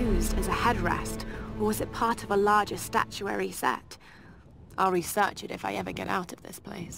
used as a headrest, or was it part of a larger statuary set? I'll research it if I ever get out of this place.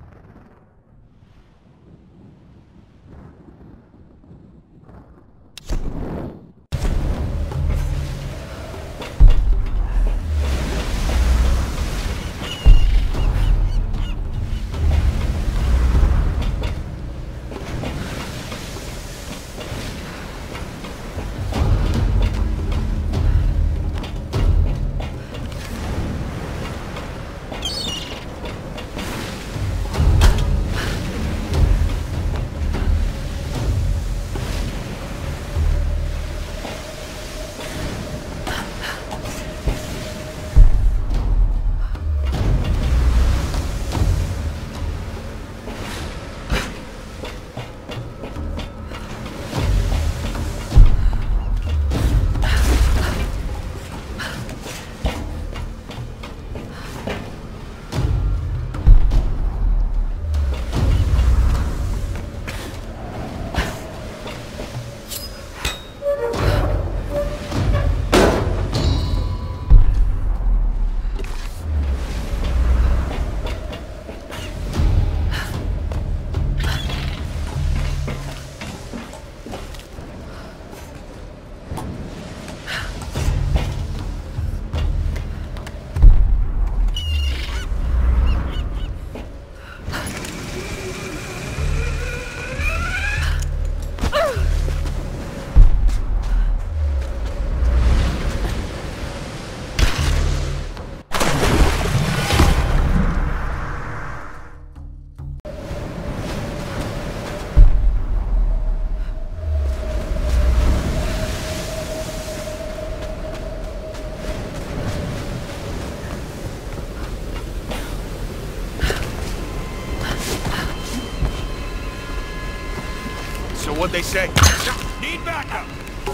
What'd they say? Need backup!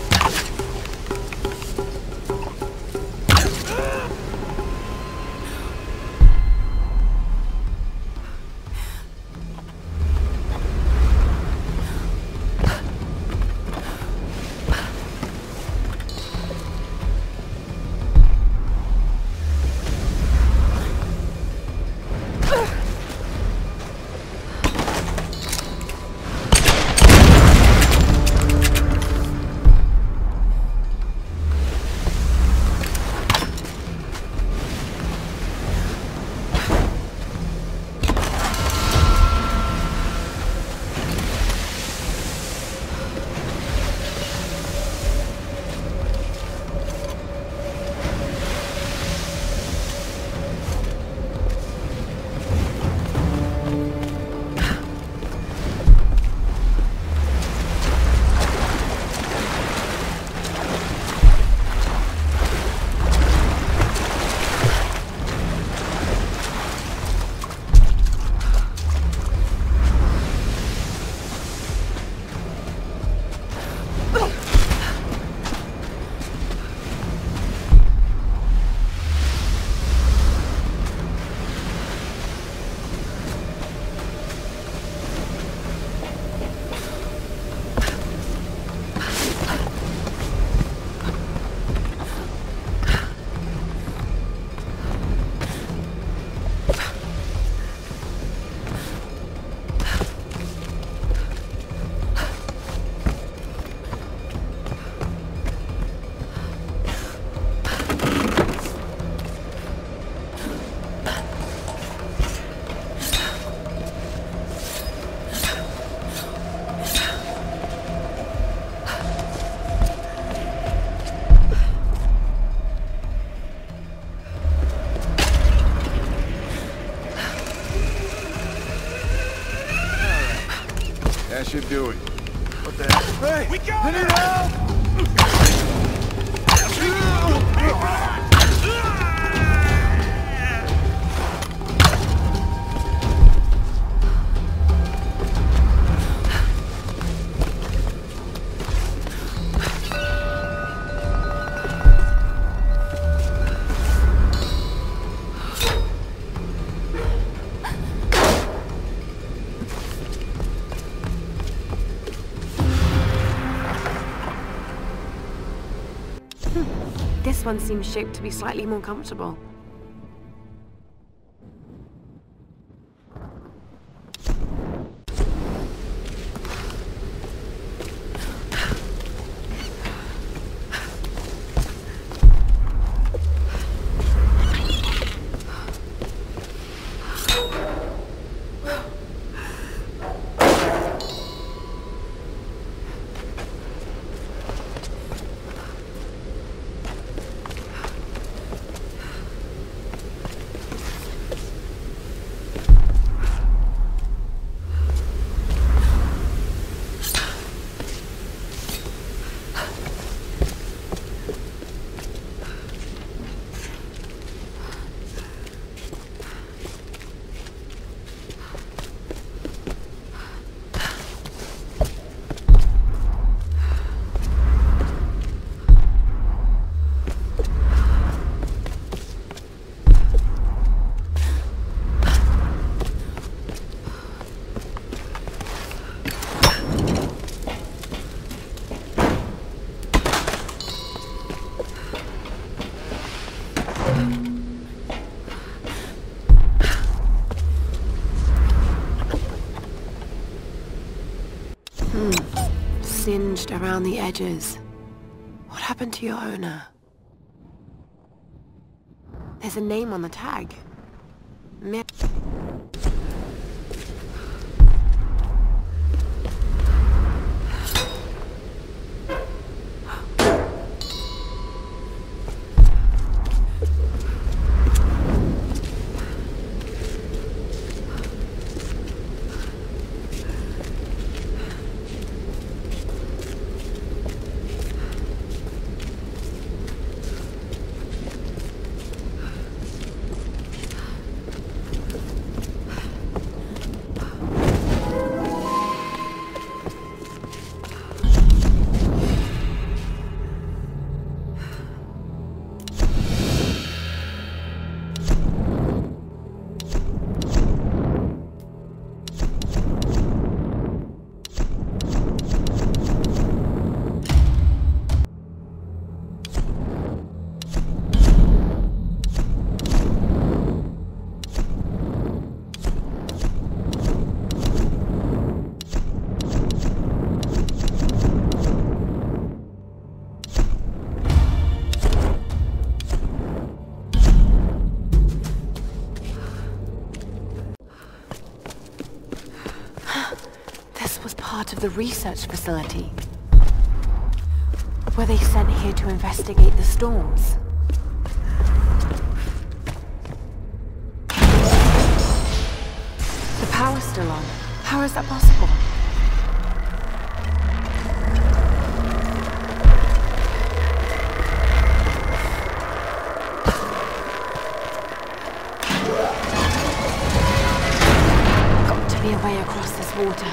That should do it. What the heck? Hey! We got it out! one seems shaped to be slightly more comfortable. Singed around the edges. What happened to your owner? There's a name on the tag. Part of the research facility. Were they sent here to investigate the storms? The power's still on. How is that possible? Got to be a way across this water.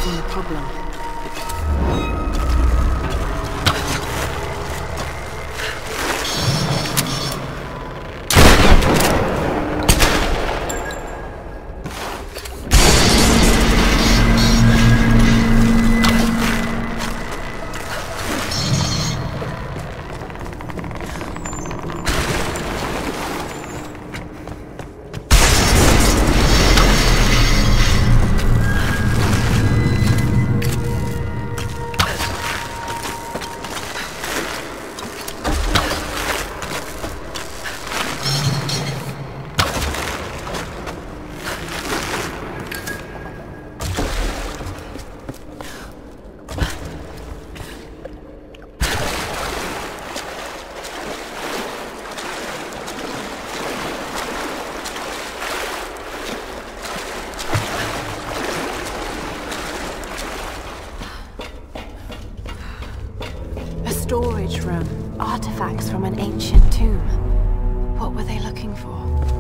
fixing the problem. Storage room. Artifacts from an ancient tomb. What were they looking for?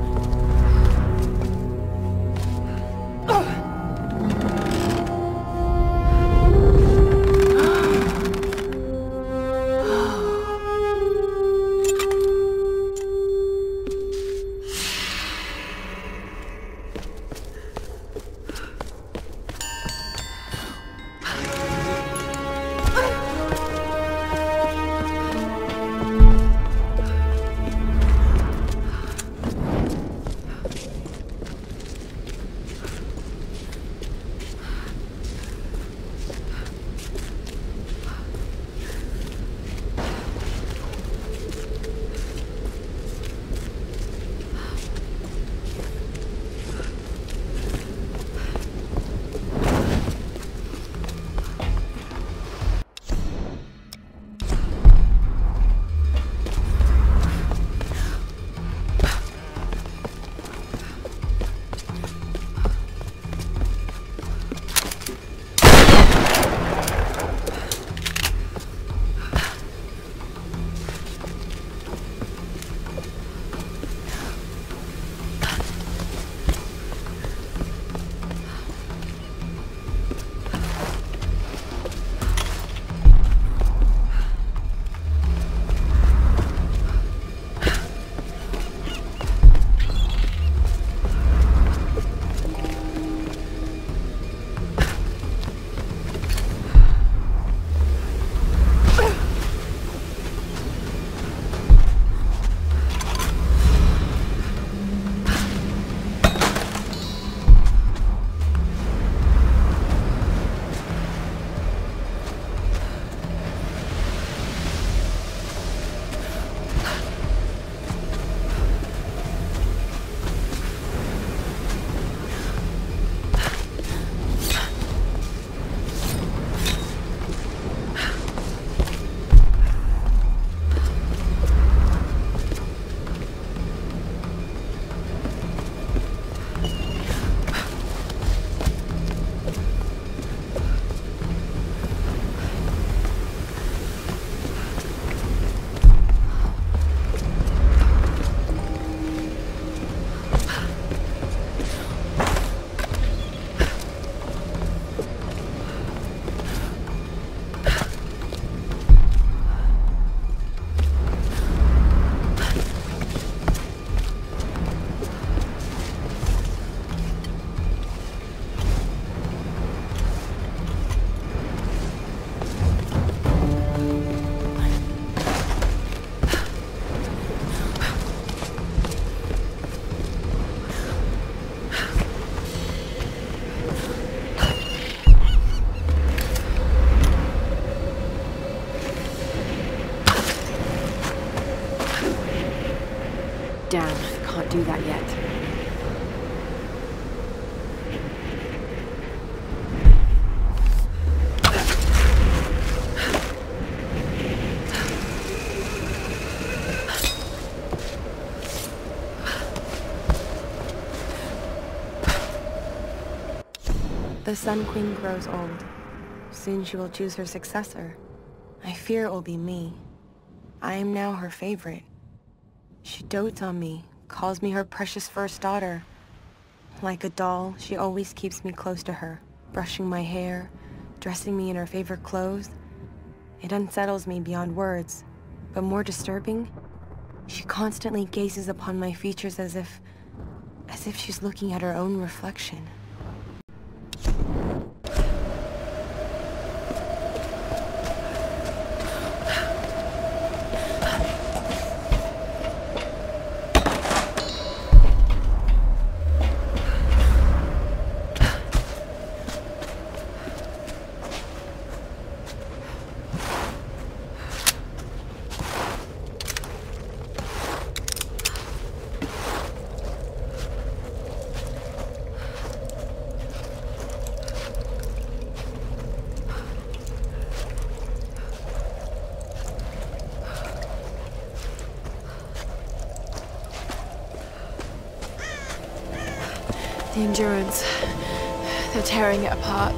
Damn, can't do that yet. The Sun Queen grows old. Soon she will choose her successor. I fear it will be me. I am now her favorite. She dotes on me, calls me her precious first daughter. Like a doll, she always keeps me close to her, brushing my hair, dressing me in her favorite clothes. It unsettles me beyond words, but more disturbing, she constantly gazes upon my features as if she's looking at her own reflection. The endurance. They're tearing it apart.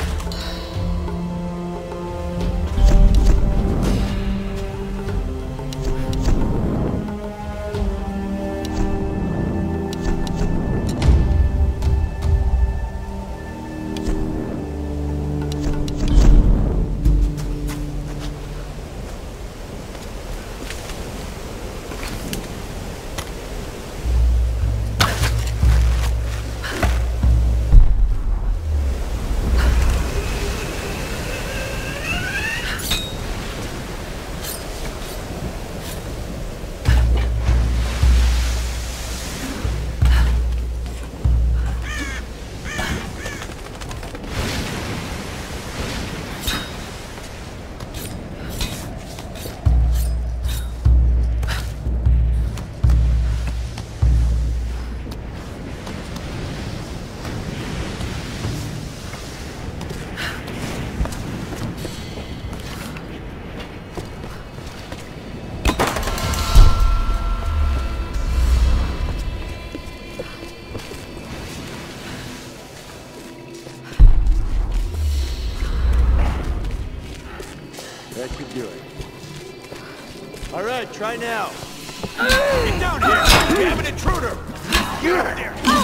That should do it. All right, try now. Get down here! We have an intruder! Get out of there!